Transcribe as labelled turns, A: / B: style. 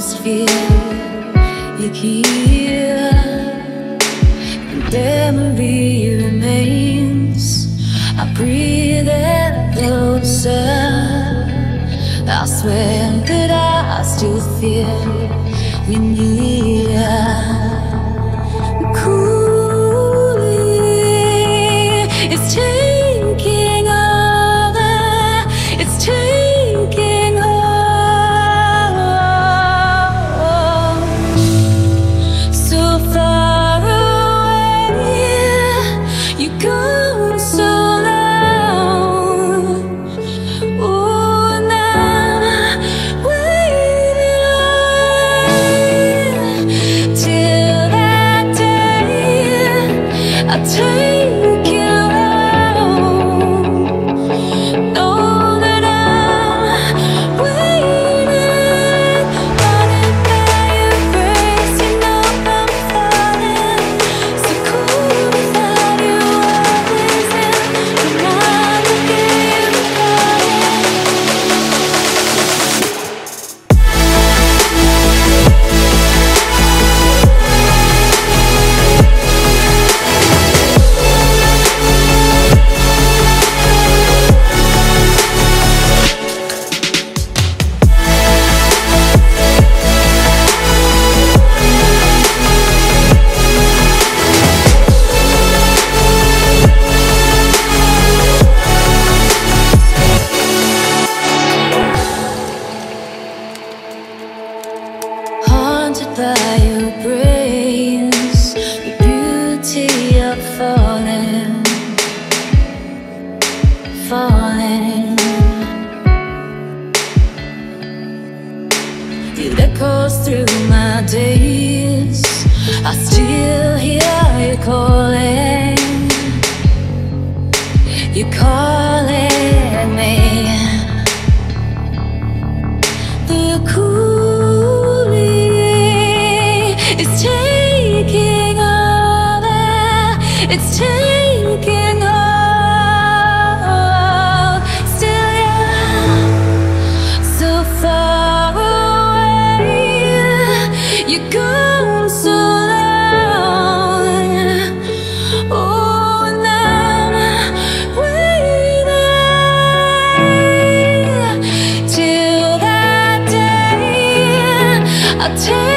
A: atmosphere. You're here, the memory remains. I breathe it closer. I swear that I still feel you near. Cooling, it's taking over. It's taking over. So far away, you're gone so long. Oh, now I'm waiting till that day I take you home. Know that I'm waiting, running by your grace. You know I'm falling, so cool without you always in. Remind me of you calling. Haunted by your grace, the beauty of falling, falling. It echoes through my days. I still hear you calling. You're calling me. The cooling is taking over. It's taking over. Still you're so far away. You're gone so long. Oh, now I'm waiting till that day I take